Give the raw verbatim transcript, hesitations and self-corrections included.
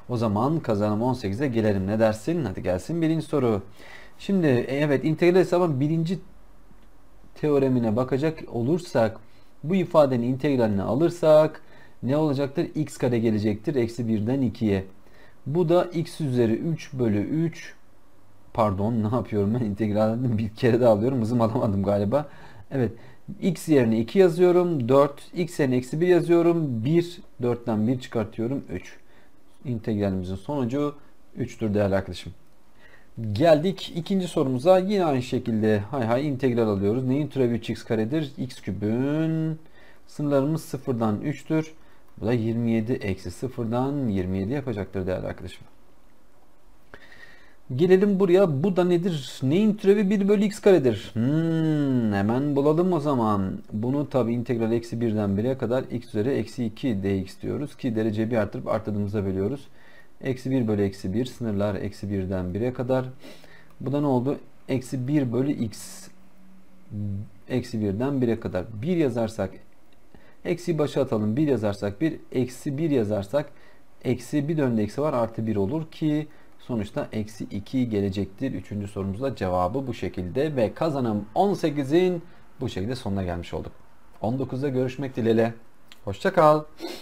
O zaman kazanım on sekize gelelim. Ne dersin? Hadi gelsin birinci soru. Şimdi evet, integral hesabın birinci teoremine bakacak olursak, bu ifadenin integralini alırsak ne olacaktır? X kare gelecektir. Eksi birden ikiye. Bu da x üzeri üç bölü üç. Pardon, ne yapıyorum ben? İntegralini bir kere daha alıyorum. Hızım alamadım galiba. Evet. X yerine iki yazıyorum. dört. X yerine eksi bir yazıyorum. bir. dörtten bir çıkartıyorum. üç. İntegralimizin sonucu üçtür değerli arkadaşım. Geldik ikinci sorumuza. Yine aynı şekilde hay hay integral alıyoruz. Neyin türevi üç x karedir? X küpün sınırlarımız sıfırdan üçtür. Bu da yirmi yedi eksi sıfırdan yirmi yedi yapacaktır değerli arkadaşım. Gelelim buraya. Bu da nedir? Neyin türevi bir bölü x karedir? Hmm, hemen bulalım o zaman. Bunu tabi integral eksi birden bire kadar x üzeri eksi iki dx diyoruz ki dereceyi bir artırıp arttırdığımızda bölüyoruz. Eksi bir bölü eksi bir, sınırlar eksi birden bire kadar. Bu da ne oldu? Eksi bir bölü x, eksi birden bire kadar. bir yazarsak eksi başa atalım. bir yazarsak bir, eksi bir yazarsak eksi bir döndü eksi var, artı bir olur ki sonuçta eksi iki gelecektir. Üçüncü sorumuzda cevabı bu şekilde ve kazanım on sekizin bu şekilde sonuna gelmiş olduk. on dokuzda görüşmek dileğiyle. Hoşça kal.